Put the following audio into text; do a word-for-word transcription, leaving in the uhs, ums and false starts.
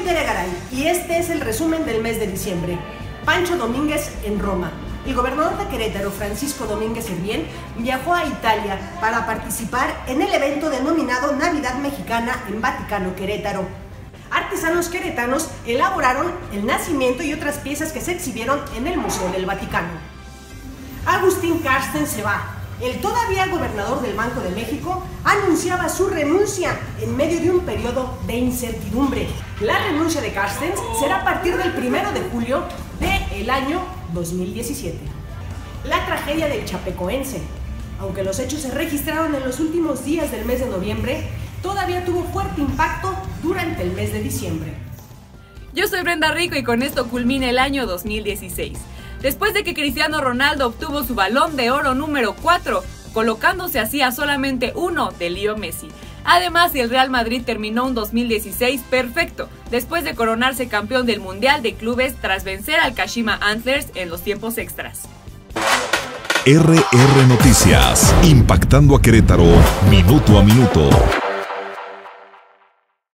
Tere Garay y este es el resumen del mes de diciembre. Pancho Domínguez en Roma. El gobernador de Querétaro, Francisco Domínguez Servién, viajó a Italia para participar en el evento denominado Navidad Mexicana en Vaticano, Querétaro. Artesanos queretanos elaboraron el nacimiento y otras piezas que se exhibieron en el Museo del Vaticano. Agustín Carstens se va. El todavía gobernador del Banco de México anunciaba su renuncia en medio de un periodo de incertidumbre. La renuncia de Carstens será a partir del primero de julio del año dos mil diecisiete. La tragedia del chapecoense. Aunque los hechos se registraron en los últimos días del mes de noviembre, todavía tuvo fuerte impacto durante el mes de diciembre. Yo soy Brenda Rico y con esto culmina el año dos mil dieciséis. Después de que Cristiano Ronaldo obtuvo su Balón de Oro número cuatro, colocándose así a solamente uno de Leo Messi. Además, el Real Madrid terminó un dos mil dieciséis perfecto, después de coronarse campeón del Mundial de Clubes tras vencer al Kashima Antlers en los tiempos extras. R R Noticias, impactando a Querétaro, minuto a minuto.